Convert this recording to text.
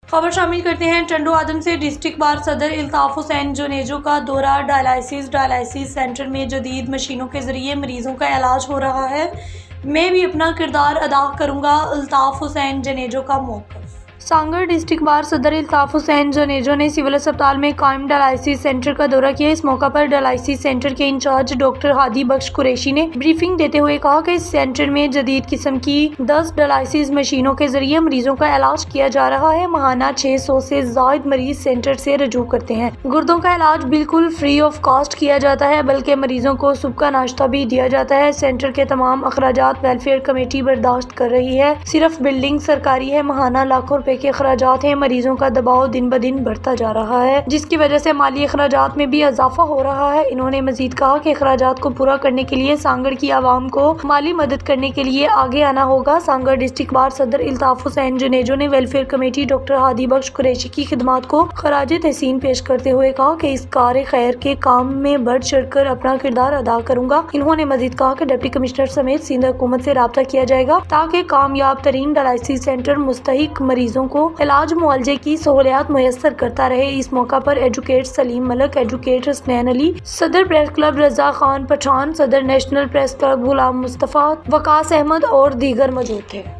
खबर शामिल करते हैं टंडो आदम से। डिस्ट्रिक्ट बार सदर इल्ताफ हुसैन जुनेजो का दौरा। डायलिसिस सेंटर में जदीद मशीनों के जरिए मरीजों का इलाज हो रहा है। मैं भी अपना किरदार अदा करूंगा, इल्ताफ हुसैन जुनेजो का मौक़िफ़। सांगड़ डिस्ट्रिक्ट बार सदर इल्ताफ हुसैन जुनेजो ने सिविल अस्पताल में कायम डायलिसिस सेंटर का दौरा किया। इस मौका पर डायलिसिस सेंटर के इंचार्ज डॉक्टर हादी बख्श कुरैशी ने ब्रीफिंग देते हुए कहा कि इस सेंटर में जदीद किस्म की 10 डायलिसिस मशीनों के जरिए मरीजों का इलाज किया जा रहा है। माहाना 600 से जायद मरीज सेंटर से रजू करते हैं। गुर्दों का इलाज बिल्कुल फ्री ऑफ कॉस्ट किया जाता है, बल्कि मरीजों को सुबह का नाश्ता भी दिया जाता है। सेंटर के तमाम अखराजात वेलफेयर कमेटी बर्दाश्त कर रही है। सिर्फ बिल्डिंग सरकारी है। माहाना लाखों रुपए के अखराजात हैं। मरीजों का दबाव दिन ब दिन बढ़ता जा रहा है, जिसकी वजह से माली अखराजात में भी इजाफा हो रहा है। इन्होंने मजीद कहा कि अखराजात को पूरा करने के लिए सांगड़ की आवाम को माली मदद करने के लिए आगे आना होगा। सांगड़ डिस्ट्रिक्ट बार सदर इल्ताफ हुसैन जुनेजो ने welfare committee doctor Hadi Bakhsh Qureshi की खिदमात को खराज तहसीन पेश करते हुए कहा कि इस कार खैर के काम में बढ़ चढ़कर अपना किरदार अदा करूंगा। इन्होंने मजीद कहा कि डिप्टी कमिश्नर समेत सिंध हुकूमत से राब्ता किया जाएगा ताकि कामयाब तरीन डायलिसिस सेंटर मुस्तहिक मरीजों को इलाज मुआवजे की सहूलियात मुयस्सर करता रहे। इस मौका पर एडवोकेट सलीम मलक, एडवोकेट हसनैन अली, सदर प्रेस क्लब रजा खान पठान, सदर national press club Ghulam Mustafa, Waqas Ahmed और दीगर मौजूद थे।